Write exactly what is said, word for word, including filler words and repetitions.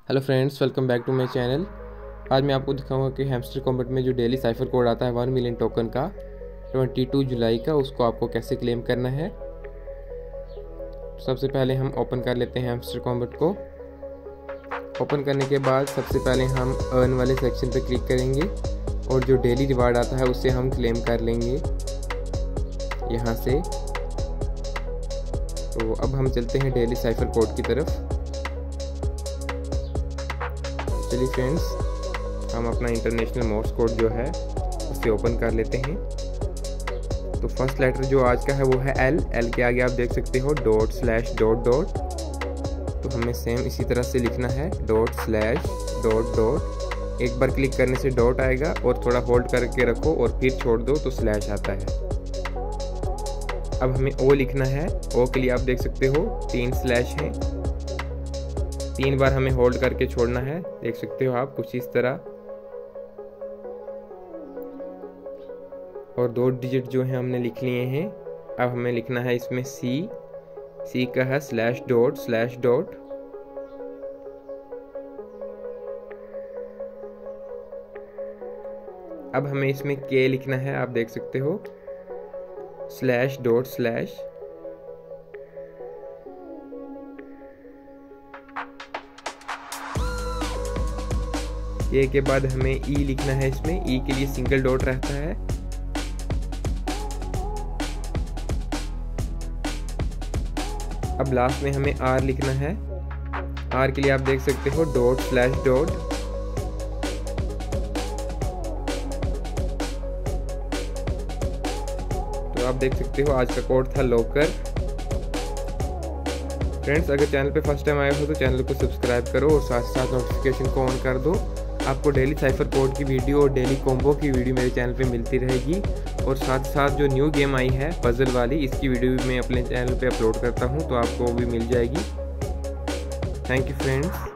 Hello friends, welcome back to my channel. आज मैं आपको दिखाऊंगा कि हैमस्टर कॉम्बैट में जो डेली साइफर कोड आता है वन मिलियन टोकन का बाईस जुलाई का, उसको आपको कैसे क्लेम करना है। सबसे पहले हम ओपन कर लेते हैं हैमस्टर कॉम्बैट को। ओपन करने के बाद सबसे पहले हम अर्न वाले सेक्शन पर क्लिक करेंगे और जो डेली रिवार्ड आता है उसे हम क्लेम कर लेंगे यहाँ से। तो अब हम चलते हैं डेली साइफर कोड की तरफ। चलिए फ्रेंड्स, हम अपना इंटरनेशनल मोर्स कोड जो है उसे ओपन कर लेते हैं। तो फर्स्ट लेटर जो आज का है वो है एल। एल के आगे आप देख सकते हो डॉट स्लैश डॉट डॉट। तो हमें सेम इसी तरह से लिखना है डॉट स्लैश डॉट डॉट। एक बार क्लिक करने से डॉट आएगा और थोड़ा होल्ड करके रखो और फिर छोड़ दो तो स्लैश आता है। अब हमें ओ लिखना है। ओ के लिए आप देख सकते हो तीन स्लैश हैं। तीन बार हमें होल्ड करके छोड़ना है, देख सकते हो आप कुछ इस तरह। और दो डिजिट जो है हमने लिख लिए हैं। अब हमें लिखना है इसमें सी। सी का है स्लैश डॉट स्लैश डॉट। अब हमें इसमें के लिखना है, आप देख सकते हो स्लैश डॉट स्लैश। ए के बाद हमें ई लिखना है। इसमें ई के लिए सिंगल डॉट रहता है। अब लास्ट में हमें आर लिखना है। आर के लिए आप देख सकते हो डॉट स्लैश डॉट। तो आप देख सकते हो आज का कोड था लॉकर। फ्रेंड्स, अगर चैनल पे फर्स्ट टाइम आए हो तो चैनल को सब्सक्राइब करो और साथ साथ नोटिफिकेशन को ऑन कर दो। आपको डेली साइफर कोड की वीडियो और डेली कॉम्बो की वीडियो मेरे चैनल पे मिलती रहेगी। और साथ साथ जो न्यू गेम आई है पजल वाली, इसकी वीडियो भी मैं अपने चैनल पे अपलोड करता हूँ, तो आपको वो भी मिल जाएगी। Thank you friends.